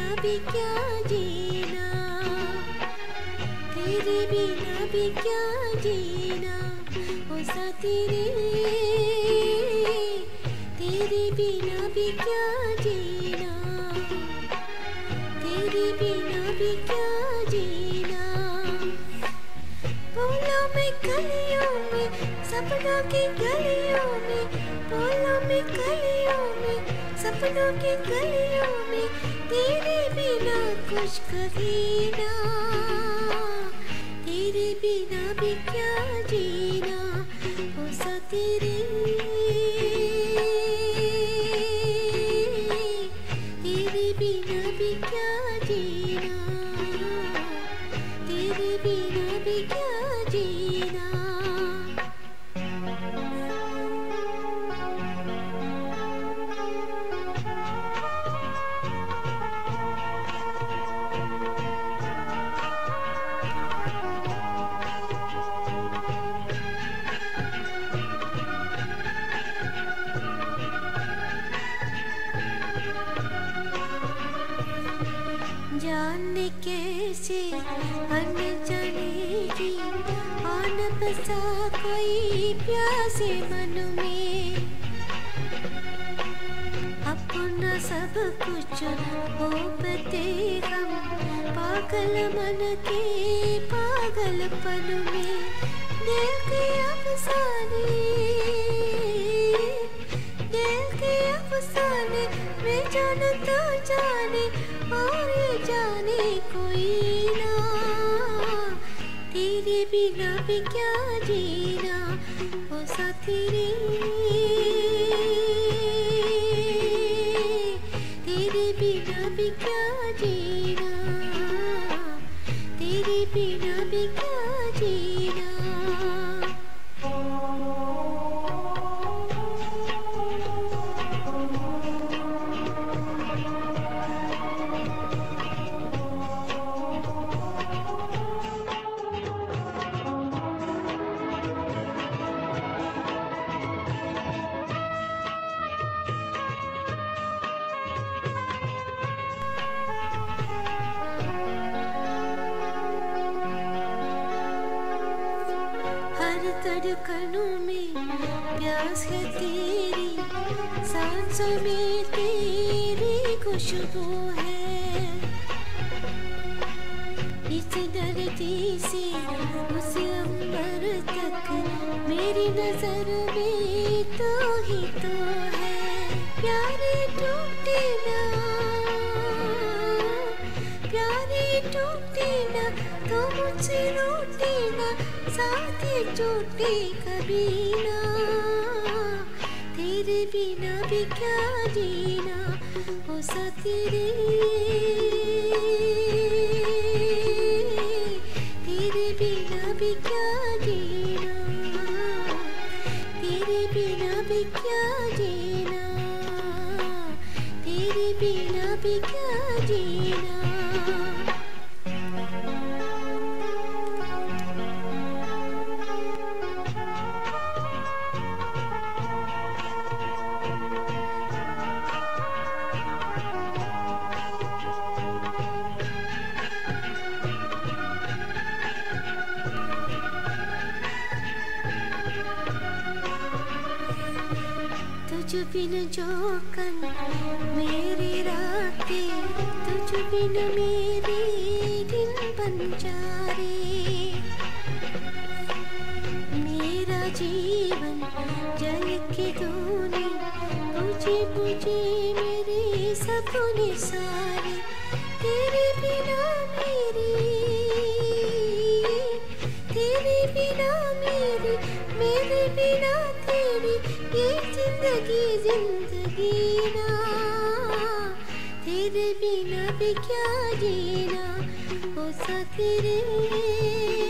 बिना भी क्या जीना, तेरे बिना भी क्या जीना ओ साथी रे, तेरे बिना भी क्या जीना, तेरे बिना भी क्या जीना। बोलो मैं गलियों में, सपनों की गलियों में, बोलो मैं गलियों में, सपनों की गलियों में, तेरे बिना कुछ कभी ना, तेरे बिना भी क्या जीना ओ साथी रे, तेरे बिना भी क्या जीना, तेरे बिना भी क्या जीना। जाने कैसे अनजाने की आन बसा कोई प्यासे मन में, अपना सब कुछ हो बते हम पागल मन के पागलपन में। दिल के अफसाने, दिल के अफसाने मैं जानता जाने और ये जाने कोई ना, तेरे बिना भी क्या जीना ओ साथी रे, तेरे बिना भी क्या जीना, तेरे बिना भी क्या जीना। हर धड़कनों में प्यास है तेरी, सांसों में तेरी खुशबू है, इस धरती से उस अंबर तक मेरी नजर में तो ही तो है। प्यारे टूटे ना, प्यारे टूटे ना, तो मुझसे रूठे ना, साथ टूटे कभी ना, तेरे बिना भी क्या जीना ओ साथी रे, तेरे बिना भी क्या जीना, तेरे बिना भी क्या जीना, तेरे बिना भी क्या जीना। तुझ बिन जोकन मेरी रातें, तुझ बिन मेरे दिन बन जा रे, मेरा जीवन जल के धोने बुझे बुझे मेरे सपने सारे, तेरे बिना मेरी, तेरे बिना मेरी, मेरे बिना तेरी ये जिंदगी जिंदगी ना, तेरे बिना भी क्या जीना ओ साथी रे।